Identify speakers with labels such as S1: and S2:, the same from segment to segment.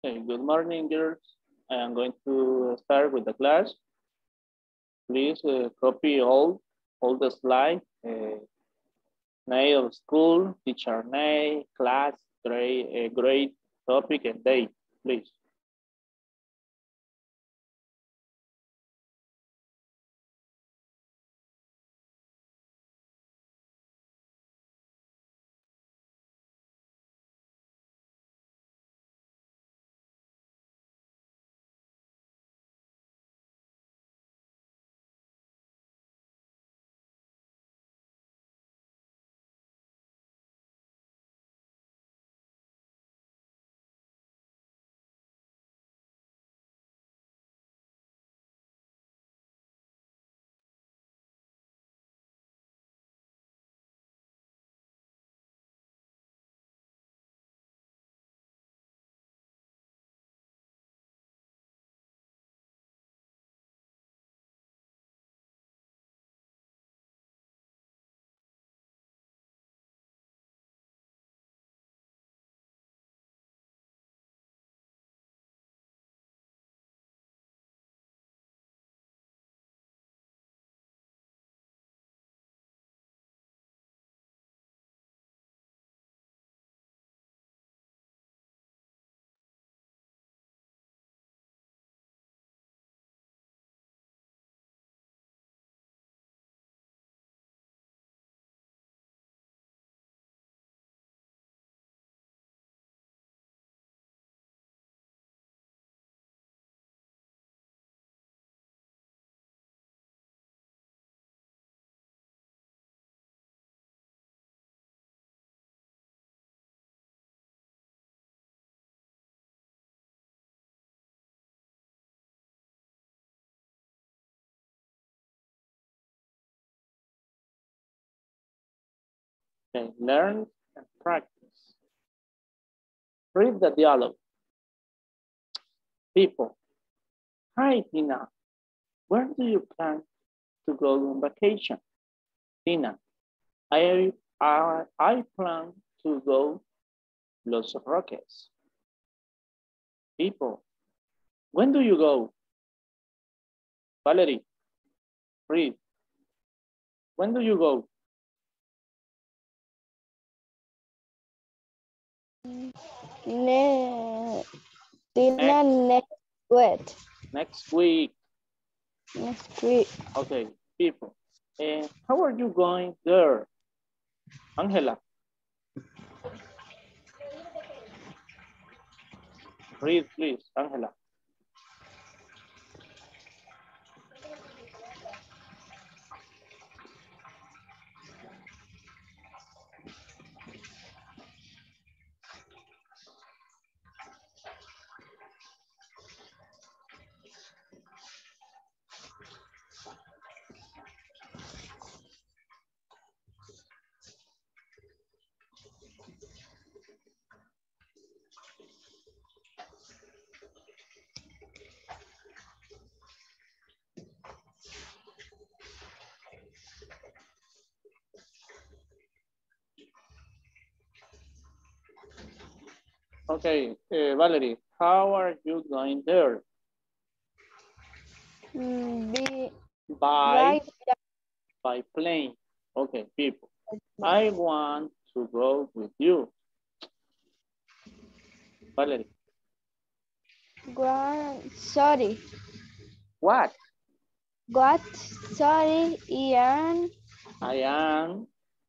S1: Okay, good morning, girls. I am going to start with the class. Please copy all the slides. Name of school, teacher name, class, grade, topic, and date, please. Okay, learn and practice. Read the dialogue. People. Hi, Tina. Where do you plan to go on vacation? Tina. I plan to go Los Roques. People. When do you go? Valerie. Read. When do you go?
S2: Tina, next week.
S1: Next week.
S2: Next week.
S1: Okay, people. How are you going there? Angela. Read, please, Angela. Okay, Valerie, how are you going there? By plane. Okay, people. I want to go with you. Valerie.
S2: Sorry.
S1: What?
S2: What? Sorry, Ian.
S1: I am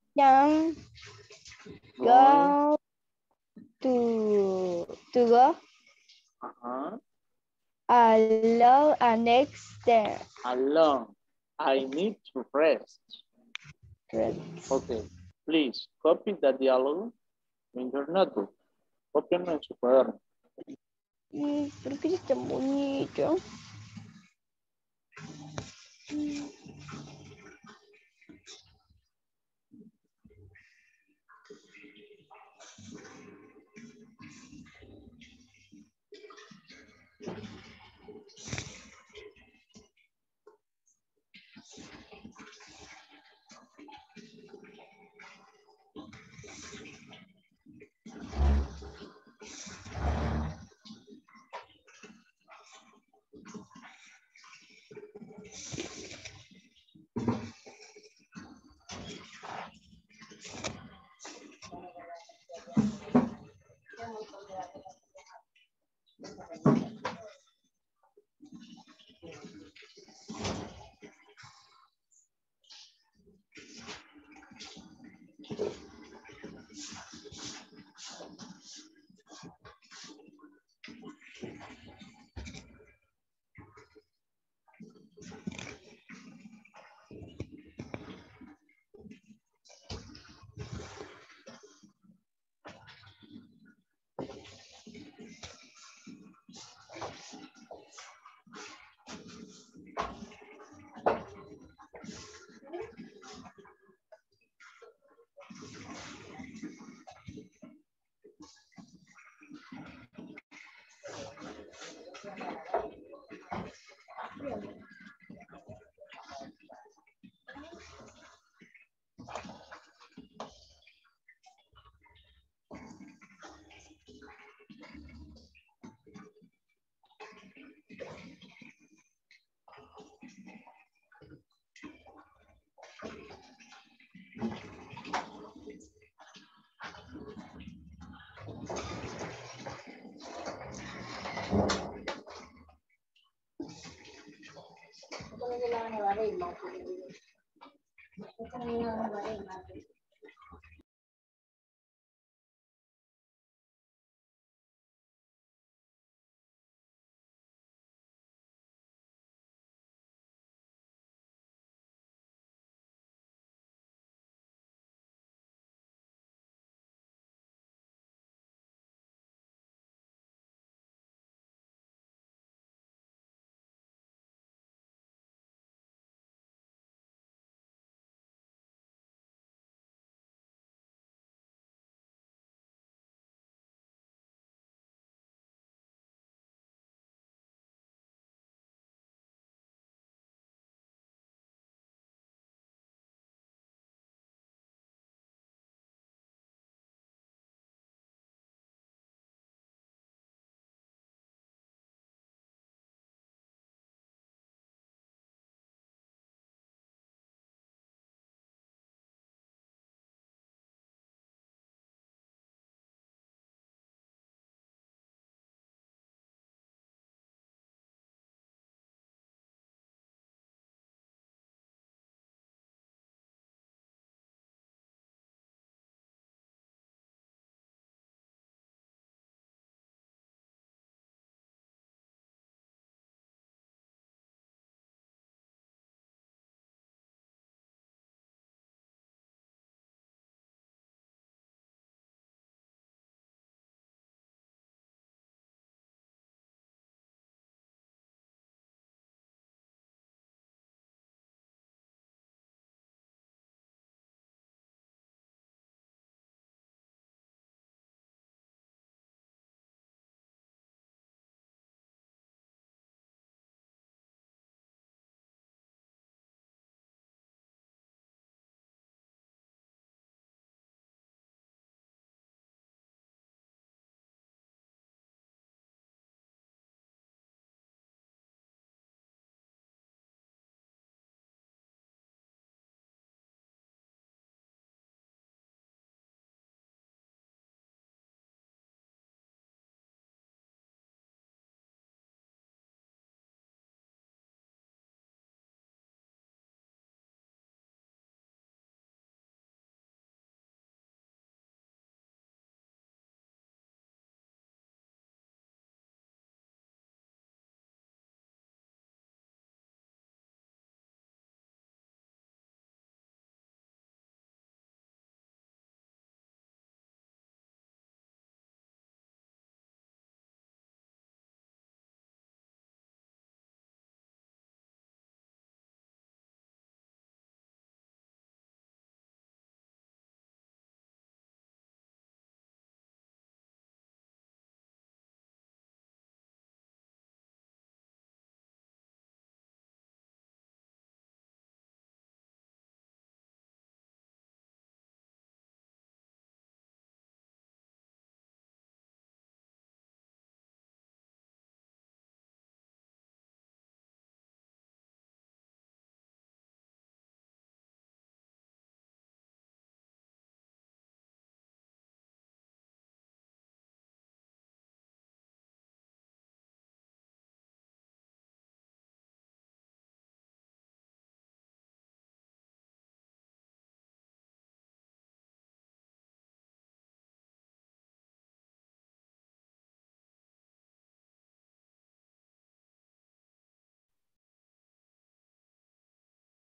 S2: go to go alone and next there.
S1: Alone. I need to rest. Okay, please copy the dialogue in your notebook. Cópienlo en su cuaderno.
S2: ¿Por qué es tan bonito?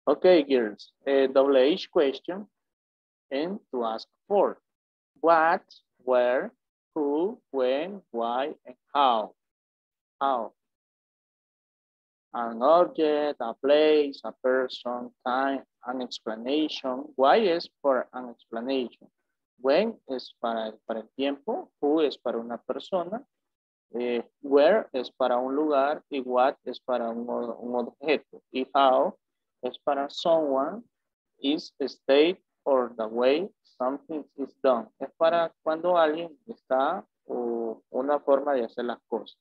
S1: Okay, girls, a double H question and to ask for what, where, who, when, why, and how. How. An object, a place, a person, time, an explanation. Why es for an explanation. When es para el tiempo. Who es para una persona. Where es para un lugar y what es para un objeto. Y how es para someone is a state or the way something is done. Es para cuando alguien está o una forma de hacer las cosas.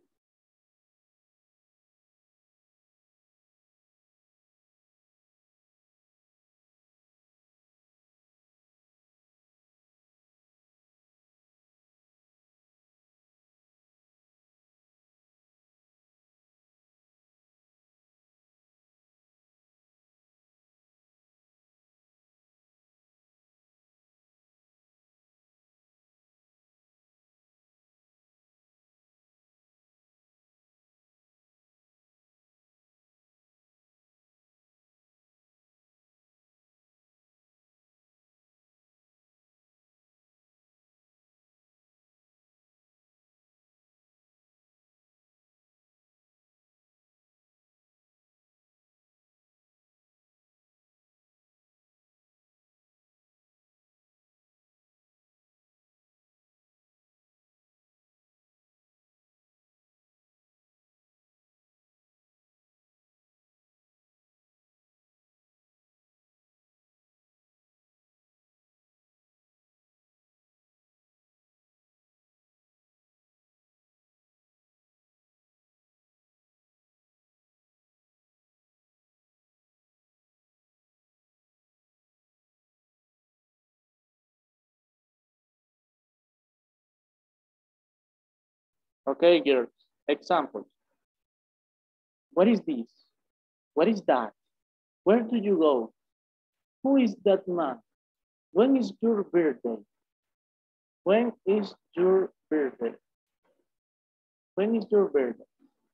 S1: Okay, girls. Examples. What is this? What is that? Where do you go? Who is that man? When is your birthday? When is your birthday? When is your birthday?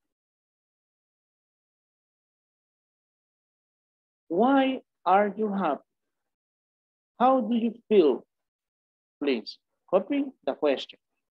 S1: Why are you happy? How do you feel? Please copy the question.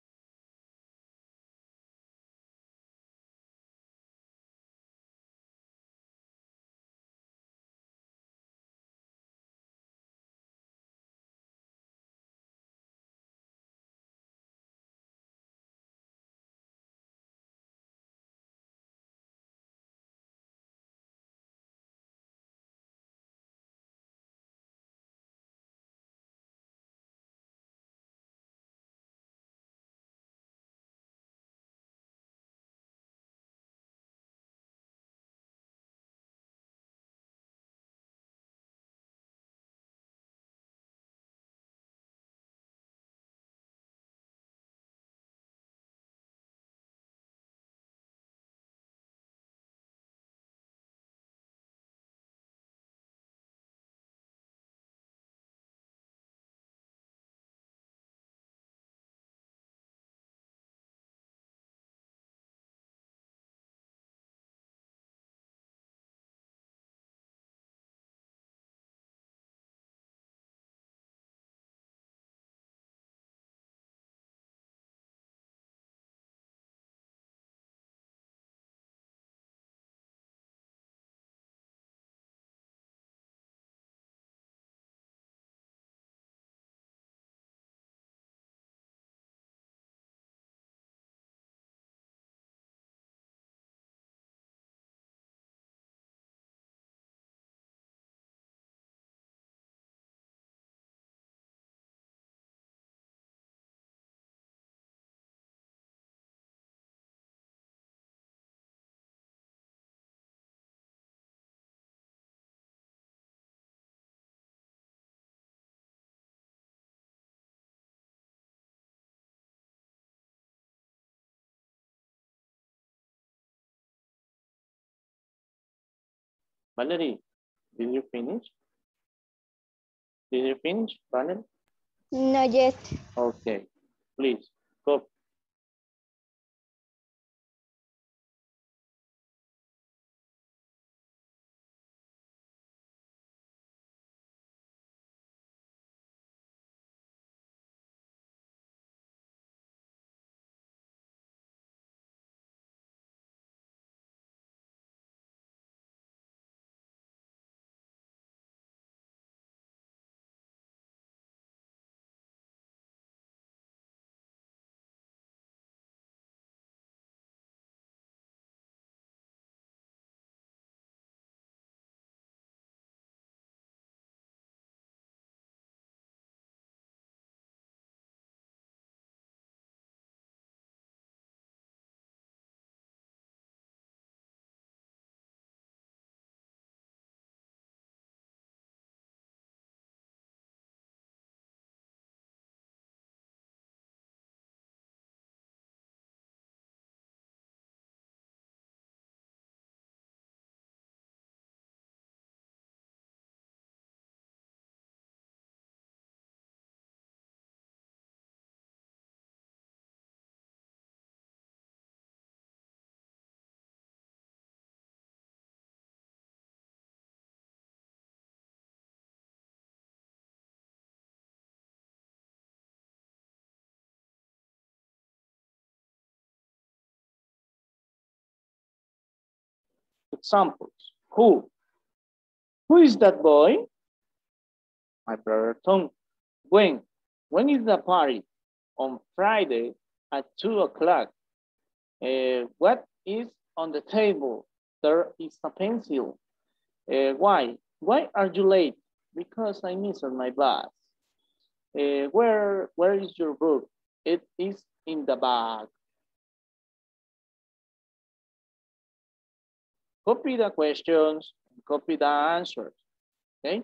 S1: Valerie, did you finish? Did you finish, Valerie?
S2: Not yet.
S1: Okay, please, copy. Examples. Who? Who is that boy? My brother Tom. When? When is the party? On Friday at 2 o'clock. What is on the table? There is a pencil. Why? Why are you late? Because I missed my bus. Where is your book? It is in the bag. Copy the questions, copy the answers, okay?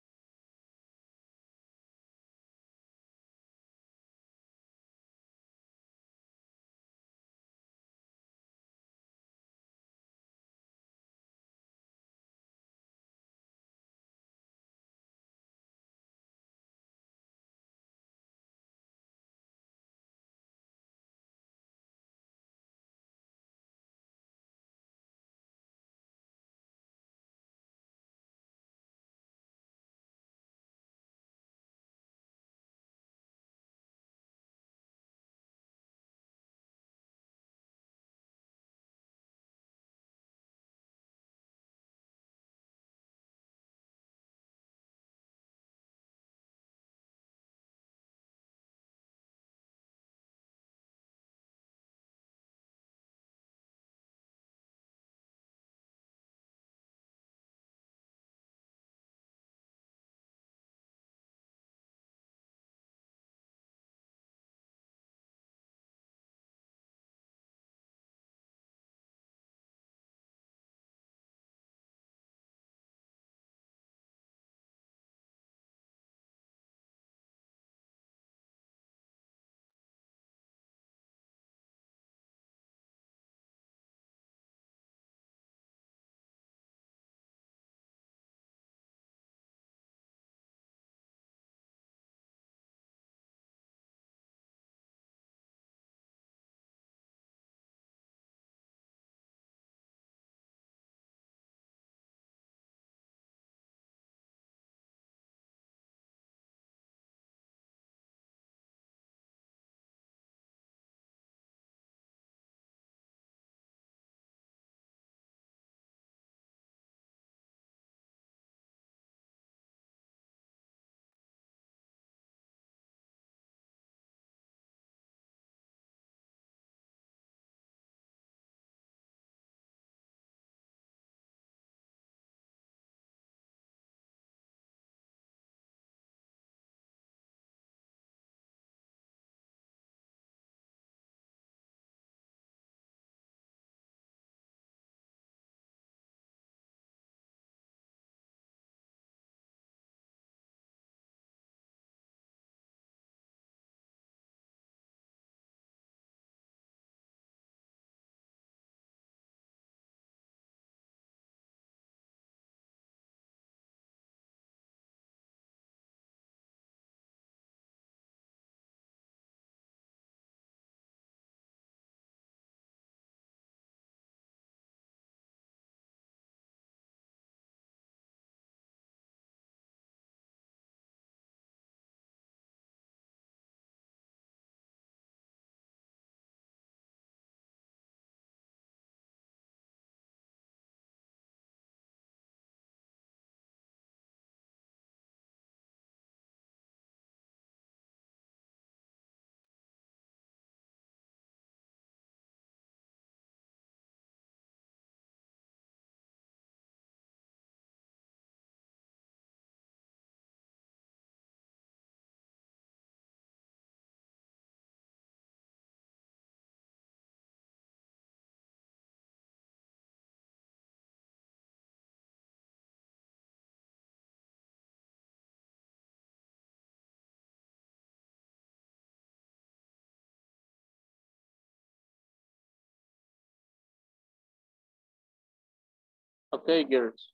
S1: Okay, girls,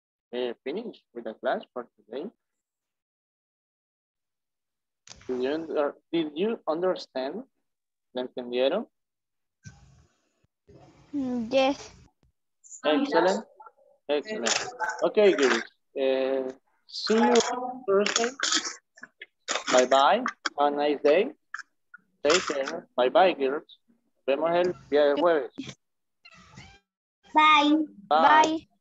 S1: finish with the class for today. Did you understand? ¿La entendieron?
S2: Yes.
S1: Excellent, excellent. Okay, girls, see you Thursday. Bye-bye. Have a nice day. Take care. Bye-bye, girls. Nos vemos el día del jueves.
S3: Bye.
S1: Bye.
S2: Bye.